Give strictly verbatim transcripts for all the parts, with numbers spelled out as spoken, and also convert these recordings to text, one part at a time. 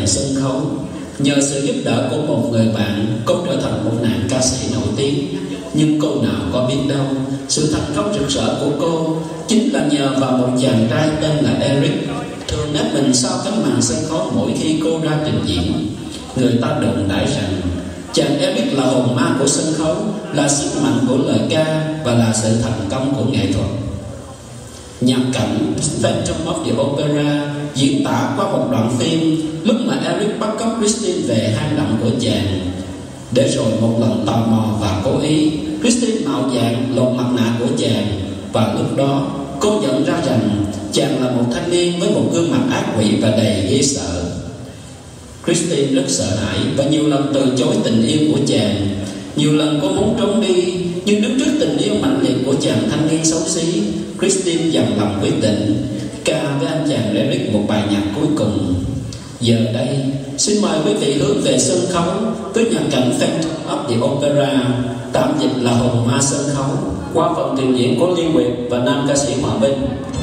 sân khấu. Nhờ sự giúp đỡ của một người bạn, cô trở thành một nàng ca sĩ nổi tiếng. Nhưng cô nào có biết đâu, sự thành công rực rỡ của cô chính là nhờ vào một chàng trai tên là Eric, thường nép mình sau cánh màn sân khấu mỗi khi cô ra trình diễn. Người ta đồn đại rằng chàng Eric là hồn ma của sân khấu, là sức mạnh của lời ca và là sự thành công của nghệ thuật. Nhạc cảnh Phantom of the Opera diễn tả qua một đoạn phim lúc mà Eric bắt cóc Christine về hang động của chàng. Để rồi một lần tò mò và cố ý, Christine mạo dạng lột mặt nạ của chàng. Và lúc đó cô nhận ra rằng chàng là một thanh niên với một gương mặt ác quỷ và đầy ghê sợ. Christine rất sợ hãi và nhiều lần từ chối tình yêu của chàng. Nhiều lần cô muốn trốn đi, nhưng đứng trước tình yêu mạnh liệt của chàng thanh niên xấu xí, Christine dằn lòng quyết định ca với anh chàng Eric một bài nhạc cuối cùng. Giờ đây, xin mời quý vị hướng về sân khấu với nhạc cảnh Phantom of the Opera, tạm dịch là hồn ma sân khấu, qua phần trình diễn của Liên Nguyệt và nam ca sĩ Hòa Bình.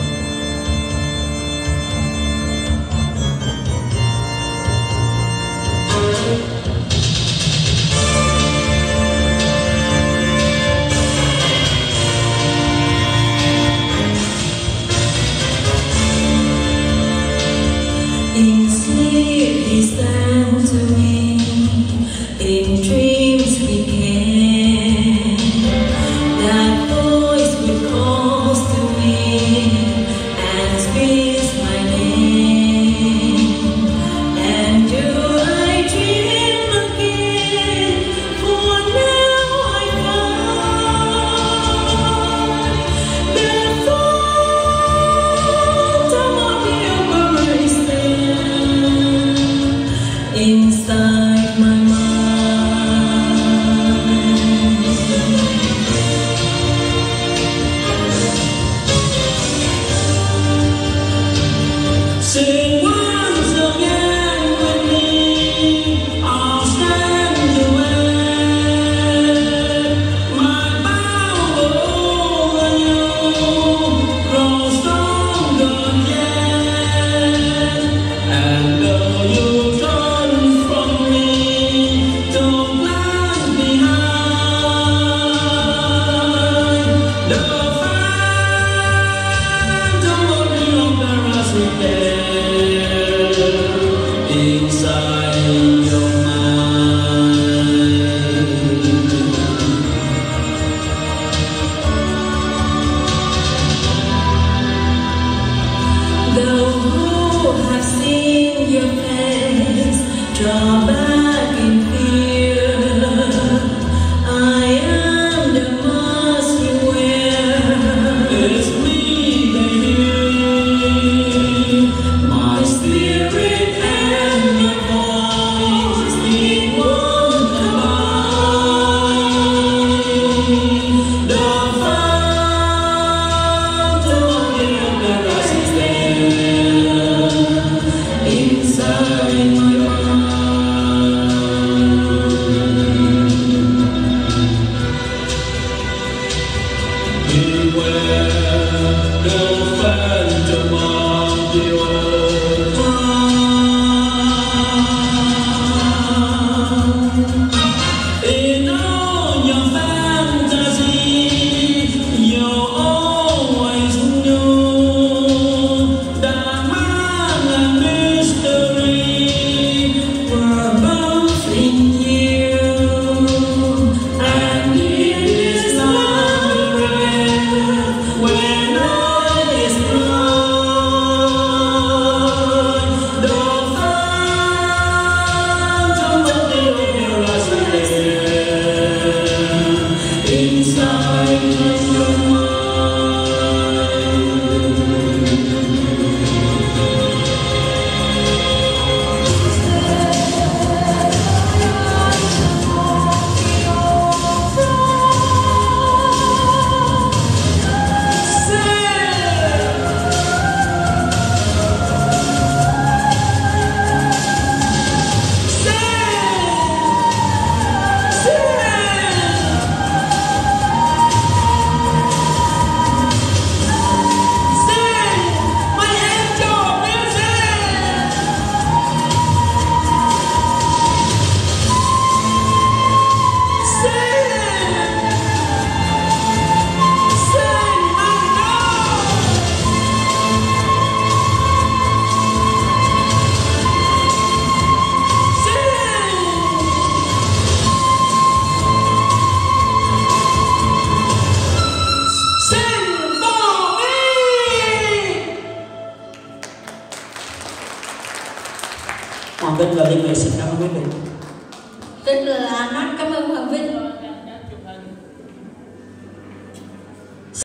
In sleep he sang to me, in dreams he came. That voice would call to me and speaks my name. And do I dream again? For now I find the phantom of the opera is there inside my mind. Sing once again with me, I'll stand away. My power over you grows stronger yet. And though you turn from me, don't lag behind. The phantom of the opera is there inside your mind. Though who have seen your face, draw back in fear. I am the mask you wear. It's me they hear. My spirit and my voice in one combine. The phantom of the opera is there inside my mind. Beware the phantom of the opera. In all your fantasy, you always knew that man and mystery Hoàng Vinh và Liên Mỹ xin cảm ơn quý vị. Rất là mắt cảm ơn Hoàng Vinh.